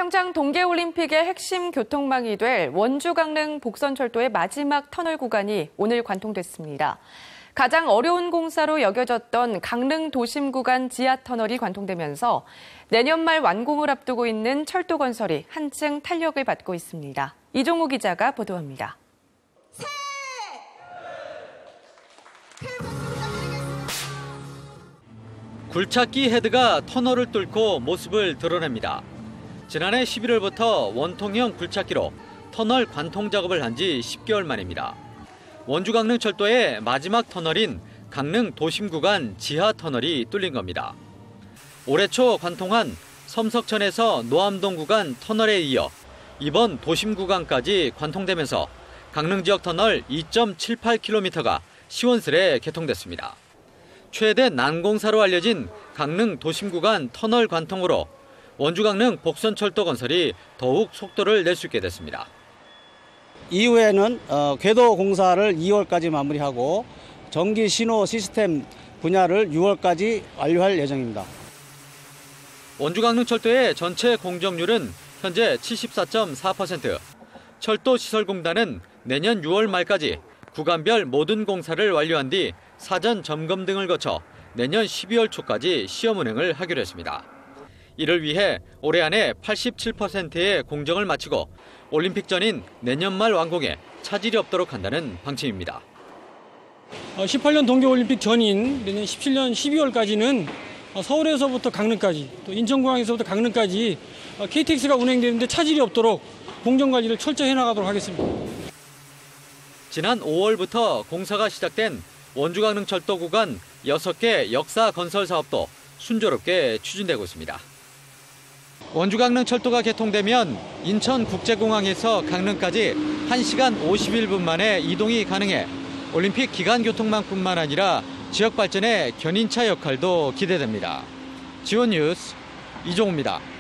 평창 동계올림픽의 핵심 교통망이 될 원주-강릉 복선철도의 마지막 터널 구간이 오늘 관통됐습니다. 가장 어려운 공사로 여겨졌던 강릉 도심 구간 지하 터널이 관통되면서 내년 말 완공을 앞두고 있는 철도 건설이 한층 탄력을 받고 있습니다. 이종우 기자가 보도합니다. 굴착기 헤드가 터널을 뚫고 모습을 드러냅니다. 지난해 11월부터 원통형 굴착기로 터널 관통 작업을 한 지 10개월 만입니다. 원주-강릉철도의 마지막 터널인 강릉 도심 구간 지하 터널이 뚫린 겁니다. 올해 초 관통한 섬석천에서 노암동 구간 터널에 이어 이번 도심 구간까지 관통되면서 강릉 지역 터널 2.78km가 시원스레 개통됐습니다. 최대 난공사로 알려진 강릉 도심 구간 터널 관통으로 원주-강릉 복선철도 건설이 더욱 속도를 낼 수 있게 됐습니다. 이후에는 궤도 공사를 2월까지 마무리하고 전기 신호 시스템 분야를 6월까지 완료할 예정입니다. 원주-강릉철도의 전체 공정률은 현재 74.4%, 철도시설공단은 내년 6월 말까지 구간별 모든 공사를 완료한 뒤 사전 점검 등을 거쳐 내년 12월 초까지 시험 운행을 하기로 했습니다. 이를 위해 올해 안에 87%의 공정을 마치고 올림픽 전인 내년 말 완공에 차질이 없도록 한다는 방침입니다. 18년 동계올림픽 전인 내년 17년 12월까지는 서울에서부터 강릉까지 또 인천공항에서부터 강릉까지 KTX가 운행되는데 차질이 없도록 공정관리를 철저히 해나가도록 하겠습니다. 지난 5월부터 공사가 시작된 원주-강릉철도 구간 6개 역사 건설 사업도 순조롭게 추진되고 있습니다. 원주-강릉철도가 개통되면 인천국제공항에서 강릉까지 1시간 51분 만에 이동이 가능해 올림픽 기간 교통망뿐만 아니라 지역 발전의 견인차 역할도 기대됩니다. 지원 뉴스 이종우입니다.